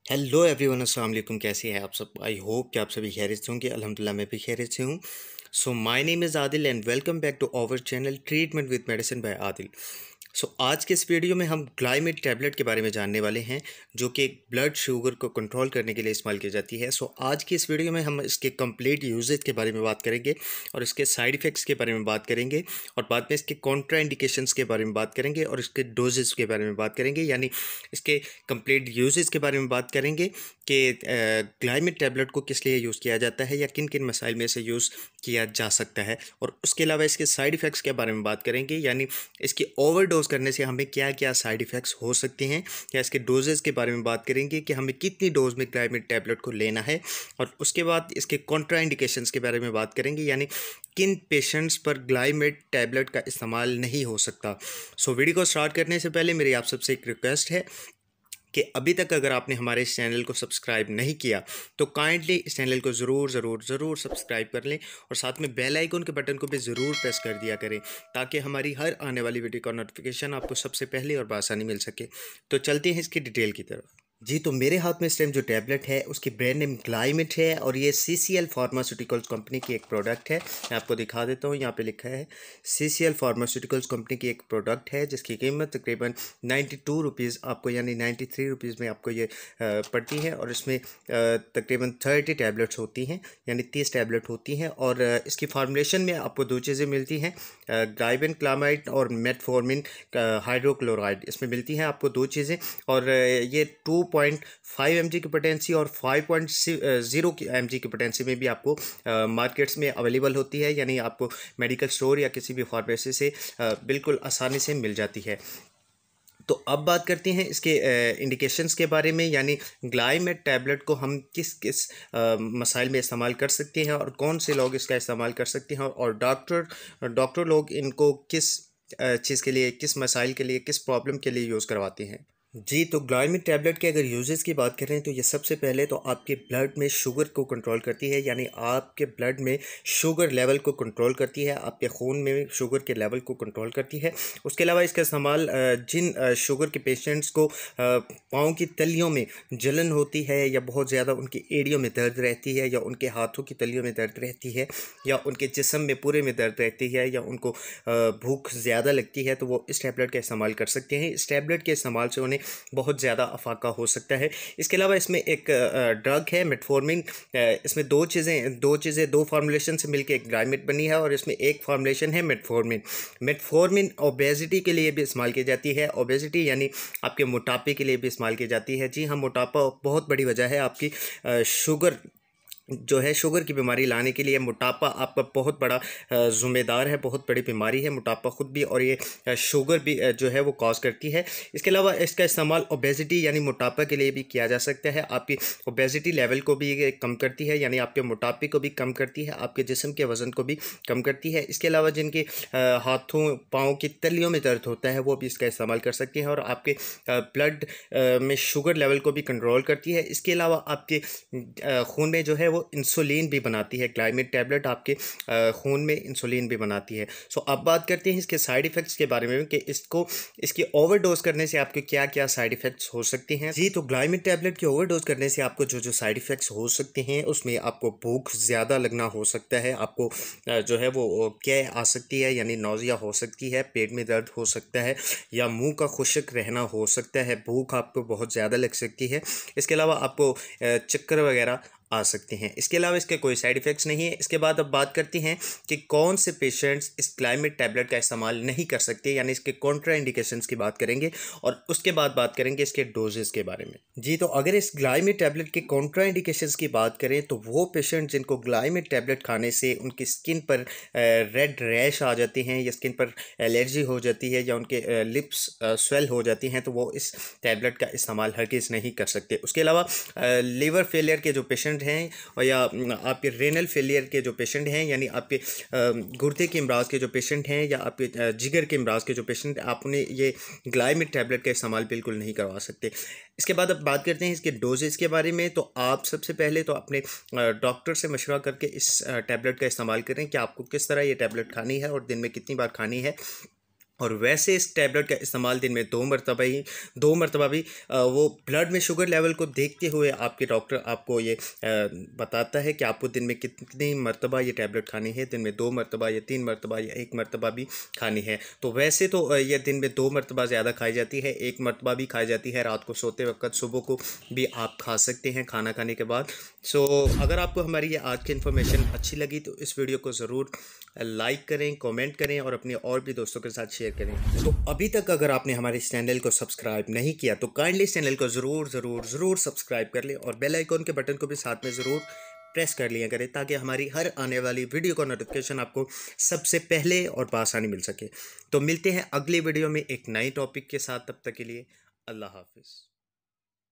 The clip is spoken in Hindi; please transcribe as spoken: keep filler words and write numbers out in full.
हेलो एवरीवन, अस्सलाम वालेकुम। कैसे हैं आप सब? आई होप कि आप सभी खैरियत से होंगे। अल्हम्दुलिल्लाह मैं भी खैरियत से हूँ। So my name is Adil and welcome back to our channel treatment with medicine by Adil. So आज के इस वीडियो में हम ग्लाइमेट टैबलेट के बारे में जानने वाले हैं, जो कि ब्लड शुगर को कंट्रोल करने के लिए इस्तेमाल की जाती है। सो आज की इस वीडियो में हम इसके कंप्लीट यूजेज के बारे में बात करेंगे और इसके साइड इफ़ेक्ट्स के बारे में बात करेंगे और बाद में इसके कॉन्ट्रा इंडिकेशंस के बारे में बात करेंगे और इसके डोजेस के बारे में बात करेंगे, यानी इसके कंप्लीट यूजेस के बारे में बात करेंगे कि ग्लाइमेट टैबलेट को किस लिए यूज़ किया जाता है या किन किन मसाइल में से यूज़ किया जा सकता है, और उसके अलावा इसके साइड इफ़ेक्ट्स के बारे में बात करेंगे, यानी इसकी ओवरडोज करने से हमें क्या क्या साइड इफ़ेक्ट्स हो सकते हैं, या इसके डोजेस के बारे में बात करेंगे कि हमें कितनी डोज में ग्लाइमेट टैबलेट को लेना है, और उसके बाद इसके कॉन्ट्रा इंडिकेशंस के बारे में बात करेंगे, यानी किन पेशेंट्स पर ग्लाइमेट टैबलेट का इस्तेमाल नहीं हो सकता। सो वीडियो को स्टार्ट करने से पहले मेरी आप सबसे एक रिक्वेस्ट है कि अभी तक अगर आपने हमारे इस चैनल को सब्सक्राइब नहीं किया तो काइंडली इस चैनल को ज़रूर ज़रूर ज़रूर सब्सक्राइब कर लें और साथ में बेल आइकन के बटन को भी ज़रूर प्रेस कर दिया करें, ताकि हमारी हर आने वाली वीडियो का नोटिफिकेशन आपको सबसे पहले और बआसानी मिल सके। तो चलते हैं इसकी डिटेल की तरफ। जी, तो मेरे हाथ में इस टाइम जो टैबलेट है उसकी ब्रांड नेम ग्लाइमेट है और ये C C L pharmaceuticals company की एक प्रोडक्ट है। मैं आपको दिखा देता हूँ, यहाँ पे लिखा है C C L pharmaceuticals company की एक प्रोडक्ट है, जिसकी कीमत तकरीबन नाइन्टी टू रुपीज़ आपको यानी नाइन्टी थ्री रुपीज़ में आपको ये पड़ती है, और इसमें तकरीबन थर्टी टैबलेट्स होती हैं, यानी तीस टैबलेट होती हैं। और इसकी फार्मूलेशन में आपको दो चीज़ें मिलती हैं, ग्लाइबेनक्लामाइड और मेटफॉर्मिन हाइड्रोक्लोराइड, इसमें मिलती हैं आपको दो चीज़ें। और ये two point five M G की पोटेंसी और फाइव पॉइंट ज़ीरो की एम जी की पोटेंसी में भी आपको मार्केट्स में अवेलेबल होती है, यानी आपको मेडिकल स्टोर या किसी भी फार्मेसी से आ, बिल्कुल आसानी से मिल जाती है। तो अब बात करते हैं इसके इंडिकेशंस के बारे में, यानी ग्लाइमेट टैबलेट को हम किस किस मसाइल में इस्तेमाल कर सकते हैं और कौन से लोग इसका इस्तेमाल कर सकते हैं, और डॉक्टर डॉक्टर लोग इनको किस चीज़ के लिए, किस मसाइल के लिए, किस प्रॉब्लम के लिए यूज़ करवाते हैं। जी, तो ग्लाइमेट टैबलेट के अगर यूजेस की बात करें तो ये सबसे पहले तो आपके ब्लड में शुगर को कंट्रोल करती है, यानी आपके ब्लड में शुगर लेवल को कंट्रोल करती है, आपके खून में शुगर के लेवल को कंट्रोल करती है। उसके अलावा इसका इस्तेमाल जिन शुगर के पेशेंट्स को पाँव की तलियों में जलन होती है, या बहुत ज़्यादा उनकी एड़ियों में दर्द रहती है, या उनके हाथों की तलियों में दर्द रहती है, या उनके जिस्म में पूरे में दर्द रहती है, या उनको भूख ज़्यादा लगती है, तो वो इस टैबलेट का इस्तेमाल कर सकते हैं। इस टैबलेट के इस्तेमाल से उन्हें बहुत ज़्यादा अफाका हो सकता है। इसके अलावा इसमें एक ड्रग है मेटफॉर्मिन, इसमें दो चीज़ें दो चीज़ें दो फार्मूलेशन से मिलकर एक ग्लाइमेट बनी है, और इसमें एक फार्मूलेशन है मेटफॉर्मिन। मेटफॉर्मिन ओबेसिटी के लिए भी इस्तेमाल की जाती है, ओबेसिटी यानी आपके मोटापे के लिए भी इस्तेमाल की जाती है। जी हाँ, मोटापा बहुत बड़ी वजह है आपकी शुगर जो है, शुगर की बीमारी लाने के लिए मोटापा आपका बहुत बड़ा ज़िम्मेदार है, बहुत बड़ी बीमारी है मोटापा खुद भी, और ये शुगर भी जो है वो कॉज करती है। इसके अलावा इसका इस्तेमाल ओबेसिटी यानी मोटापा के लिए भी किया जा सकता है। आपकी ओबेसिटी लेवल को भी ये कम करती है, यानी आपके मोटापे को भी कम करती है, आपके जिस्म के वज़न को भी कम करती है। इसके अलावा जिनके हाथों पाँव की तलियों में दर्द होता है वो भी इसका इस्तेमाल कर सकते हैं, और आपके ब्लड में शुगर लेवल को भी कंट्रोल करती है। इसके अलावा आपके खून में जो है वो इंसुलिन भी बनाती है। ग्लाइमेट टैबलेट आपके खून में इंसुलिन भी बनाती है। सो अब बात करते हैं इसके साइड इफ़ेक्ट्स के बारे में कि इसको इसकी ओवरडोज करने से आपके क्या क्या साइड इफ़ेक्ट्स हो सकते हैं। जी, तो ग्लाइमेट टैबलेट की ओवरडोज करने से आपको जो जो साइड इफ़ेक्ट्स हो सकते हैं, उसमें आपको भूख ज़्यादा लगना हो सकता है, आपको जो है वो क्या आ सकती है, यानी नौजिया हो सकती है, पेट में दर्द हो सकता है, या मुँह का खुश्क रहना हो सकता है, भूख आपको बहुत ज़्यादा लग सकती है। इसके अलावा आपको चक्कर वगैरह आ सकते हैं। इसके अलावा इसके कोई साइड इफ़ेक्ट्स नहीं है। इसके बाद अब बात करते हैं कि कौन से पेशेंट्स इस ग्लाइमेट टैबलेट का इस्तेमाल नहीं कर सकते, यानी इसके कॉन्ट्रा इंडिकेशंस की बात करेंगे, और उसके बाद बात करेंगे इसके डोजेस के बारे में। जी, तो अगर इस ग्लाइमेट टैबलेट के कॉन्ट्रा इंडिकेशंस की बात करें तो वो पेशेंट जिनको ग्लाइमेट टैबलेट खाने से उनकी स्किन पर रेड रैश आ जाते हैं, या स्किन पर एलर्जी हो जाती है, या उनके लिप्स स्वेल हो जाती हैं, तो वो इस टैबलेट का इस्तेमाल हरगिज़ नहीं कर सकते। उसके अलावा लीवर फेलियर के जो पेशेंट हैं, और या आपके रेनल फेलियर के जो पेशेंट हैं, यानी आपके गुर्दे के अमराज के जो पेशेंट हैं, या आपके जिगर के अमराज के जो पेशेंट, आपने ये ग्लाइमेट टैबलेट का इस्तेमाल बिल्कुल नहीं करवा सकते। इसके बाद अब बात करते हैं इसके डोजेस के बारे में। तो आप सबसे पहले तो अपने डॉक्टर से मशवरा करके इस टैबलेट का इस्तेमाल करें कि आपको किस तरह ये टैबलेट खानी है और दिन में कितनी बार खानी है। और वैसे इस टैबलेट का इस्तेमाल दिन में दो मरतबा ही दो मरतबा भी अ, वो ब्लड में शुगर लेवल को देखते हुए आपके डॉक्टर आपको ये अ, बताता है कि आपको दिन में कितनी मरतबा ये टैबलेट खानी है, दिन में दो मरतबा या तीन मरतबा या एक मरतबा भी खानी है। तो वैसे तो अ, ये दिन में दो मरतबा ज़्यादा खाई जाती है, एक मरतबा भी खाई जाती है रात को सोते वक्त, सुबह को भी आप खा सकते हैं खाना खाने के बाद। सो अगर आपको हमारी ये आज की इन्फॉर्मेशन अच्छी लगी तो इस वीडियो को ज़रूर लाइक करें, कमेंट करें और अपने और भी दोस्तों के साथ शेयर करें। तो अभी तक अगर आपने हमारे इस चैनल को सब्सक्राइब नहीं किया तो काइंडली इस चैनल को ज़रूर ज़रूर ज़रूर सब्सक्राइब कर लें और बेल आइकॉन के बटन को भी साथ में ज़रूर प्रेस कर लिया करें, ताकि हमारी हर आने वाली वीडियो का नोटिफिकेशन आपको सबसे पहले और बआसानी मिल सके। तो मिलते हैं अगले वीडियो में एक नए टॉपिक के साथ, तब तक के लिए अल्लाह हाफिज़।